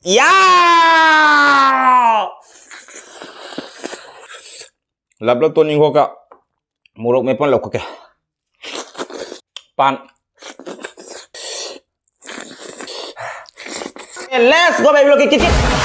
या लब लब तो निंगो का मोरक में पन लौक के पान लेट्स गो बेबी लोग किचन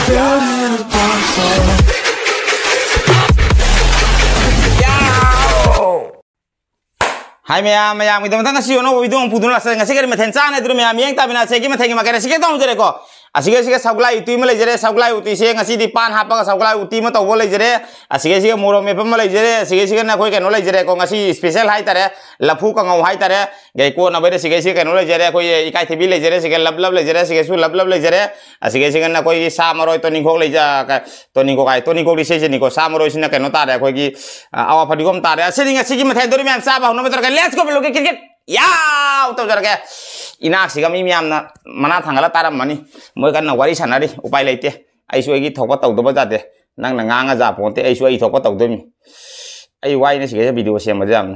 हाय मैम मैम इधर मतलब नसी होना वो इधर हम पुदुन लास्ट नसी करे मथेन चाने इधर मैम यंग ताबिना से कि मथेन मकरे सिके ताऊ जरे को असिगे सगलाई उती में ले जरे सगलाई उती से ngasi di pan hapa सगलाई उती में तो ले जरे असिगे मोरो में पम ले जरे असिगे ना कोई कनो ले जरे को ngasi स्पेशल हाई तारे लफू का ngau हाई तारे गई को ना बेरे सिगे कनो ले जरे कोई इकाई थी ले जरे सिगे लब लब ले जरे सिगे सु लब लब ले जरे असिगे ना कोई सा मरोय तो निको ले जा तो निको रिसे निको सा मरोय सिना कनो तारे कोई की आवा फडिगोम तारे असिगे ngasi की मथेन दो मैम सा बाहुन में तो लेट्स गो लोग क्रिकेट या तो जरा के इना सिगा मी मैम ना मना थांगला तारा मनी मोय कन वारी सनारी उपाय लेते आइसु एगी थोपा तौदबा जाते नंग नंगांगा जा पोते आइसु एगी थोपा तौदमी आई वाई ने सिगे वीडियो सेम जाम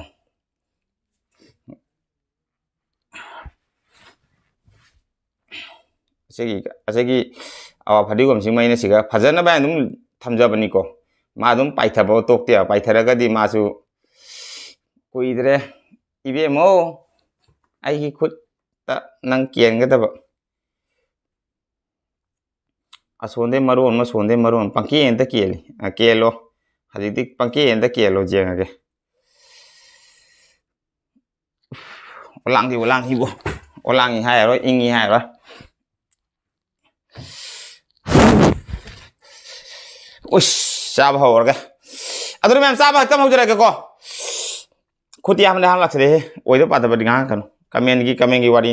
असेगी आवा फडिगोम सिंग मैने सिगा फजन बा दुम थमजबनी को मा दुम पाइथबो तोकते पाइथरगदी मासु कुइदरे इबेमो आई खुद नंग केंगदब असोंदे मरोन पंकी एंत केली केलो हजिदी पंकी एंत केलो जेंगे ओलांगी बो ओलांगी हायरो इंगी हायरो उस चाब होरगे अदुर मैम चाब खत्म हो जरेगे को खुद यामने हां लक्सरे ओइदो पादबदि गा कनो कमेंगी वारी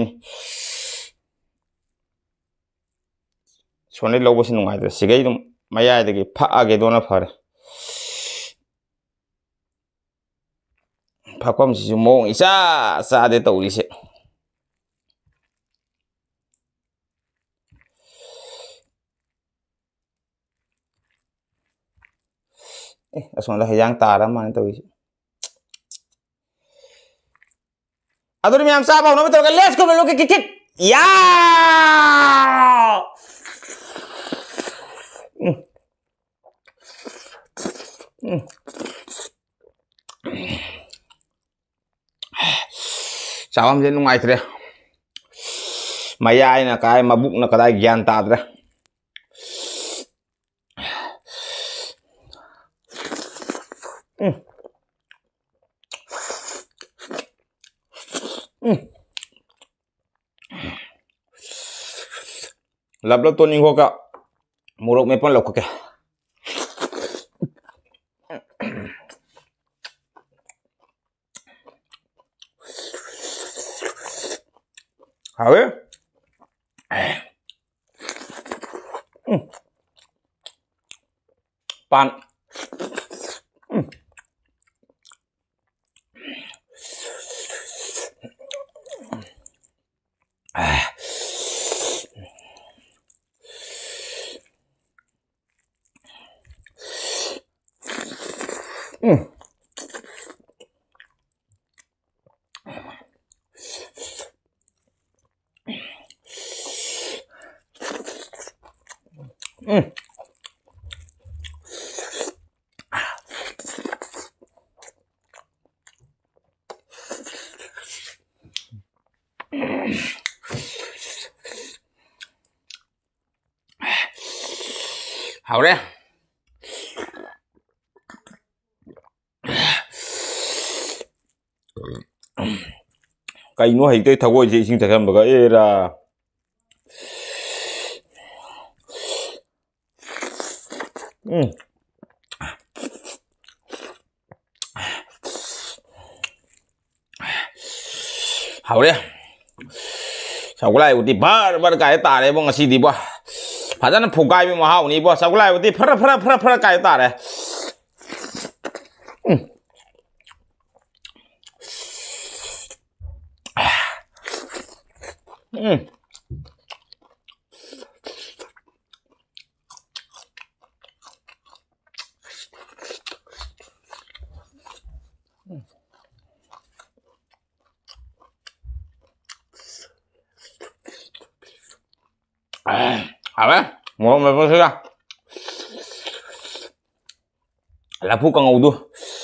सोने लौबसे नुंगाइदे सिगै दुम मयादगी फागे दोना फरे फाकम सिजु मों इसा सादे तौरिसे असोंदा हयांग तारा माने तौरिसे अदुर मैम साहब होनो में तो लेट्स गो लोग क्रिकेट या चावम जे नुंगाइत्रे मयाय ना काय मबुक ना कदाय ज्ञान ताद्रे लब लब तो निंगो का मोरक में पन लौक के हावे पान हावरे कईनो हेते थगोय जे इसिंग थगमबगा एरा हावरे सगुलाई उती बार बार काय तारे बो ngasi di bo फजन फुगाय बे महाउनी बो सगुलाई उती फर काय तारे Hả? Một mà có ra là phu càng ngầu đu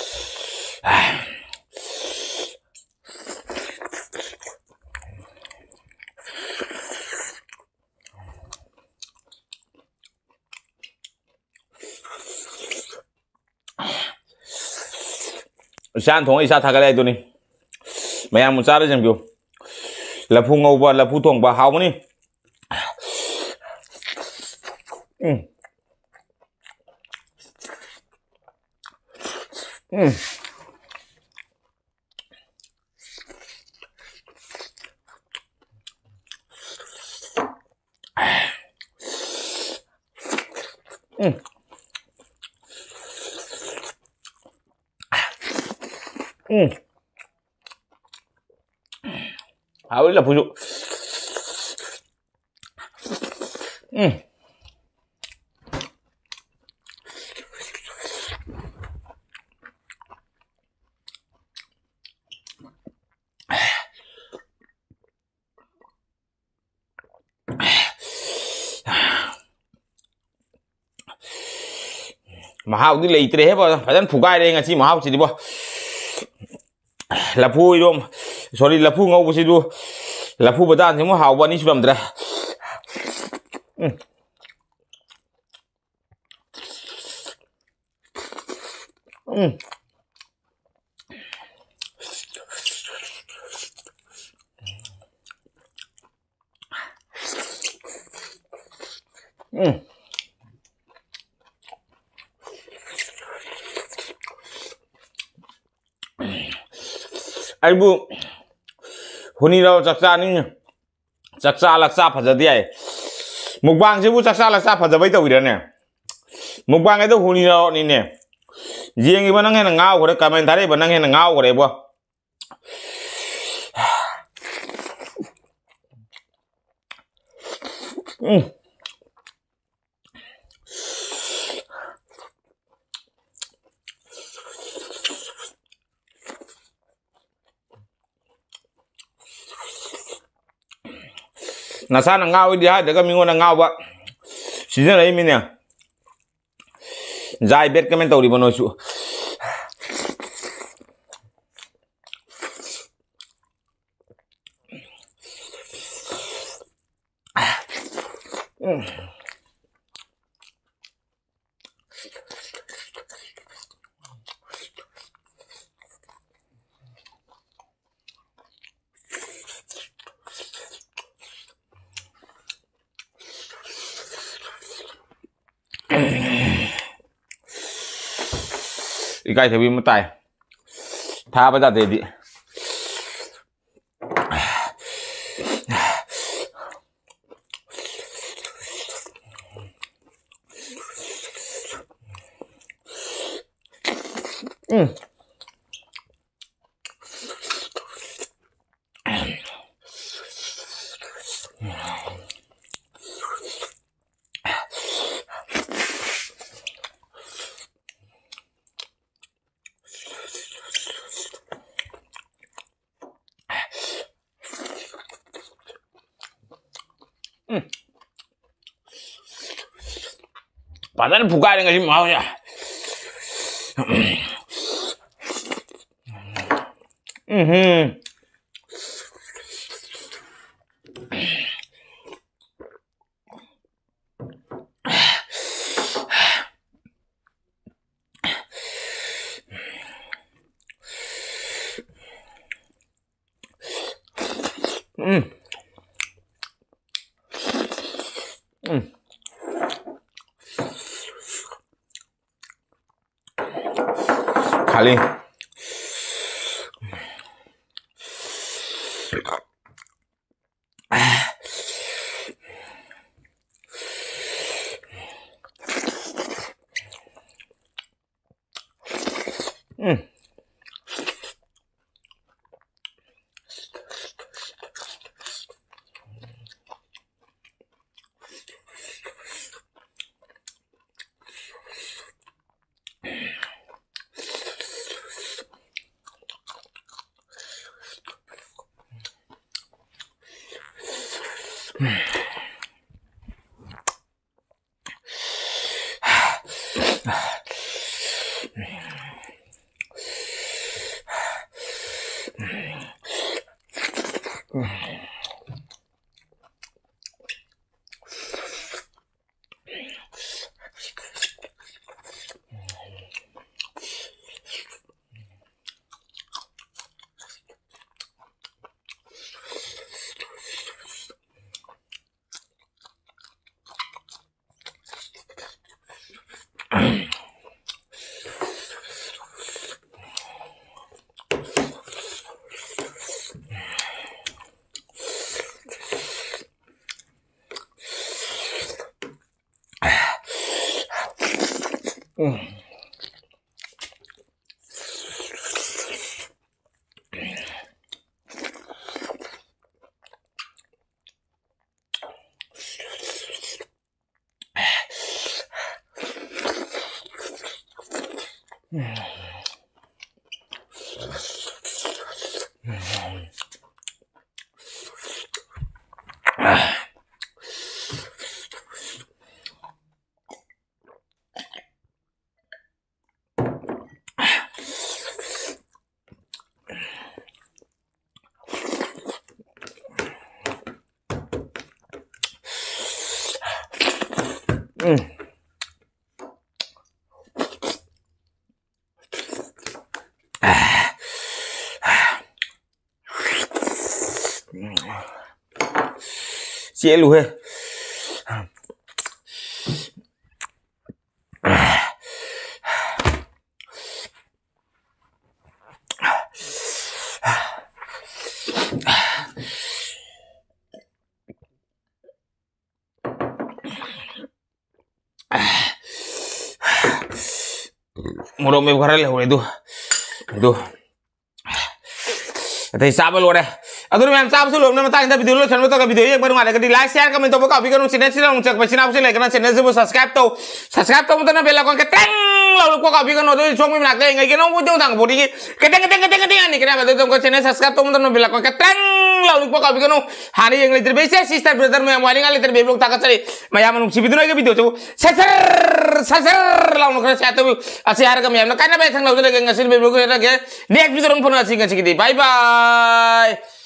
San thong isa thakale tu ni mayam mucara jam biu là phu ngầu ba là phu thong ba hao ni hao là phu dụ mà hao đi lấy tre hết bao phải dân phủ gai đây ngay chi mà hao chỉ đi bao là phu luôn sorry là phu ngâu bớt đi là phu bớt ăn thì mà hao bao nhiêu làm được anh bu honi đâu chắc chắn nhỉ chắc chắn là sao phải giờ đi ai mục bang chứ bu chắc chắn là sao phải giờ bây giờ nè mục bang cái đó honi đâu nè nè riêng cái bên năng là ngao của đấy comment thấy đấy bên năng là ngao của đấy bu na sana ngao đi ha để cái mình ngon là ngao vậy chỉ là đấy mình nè dài biết cái mình tàu đi bao nhiêu chú cái thì bị mất tay tha bây giờ để đi Padahal buka dengan si mau ya. Kali Chị lùi một độ mềm khá là hồi này tu thầy sao luôn đây aduh memang sahabat sebelum nama tanya video lo channel to video yang baru ada di like share comment to baka bikin channel sila cek pasina pasina like channel sebut subscribe to mutana bell icon ke teng lalu ko ka bikin no chong mi nak ngai ke no mo jong tang bodi keteng ani kena betul to channel subscribe to mutana bell icon ke teng lalu ko ka bikin no hari yang liter bese sister brother me wali ngal liter be blog tak cari maya manu si video ke video tu sasar lalu kena satu asi harga me amna kana be thang lalu ke ngasil be blog ke next video rong pun asi bye bye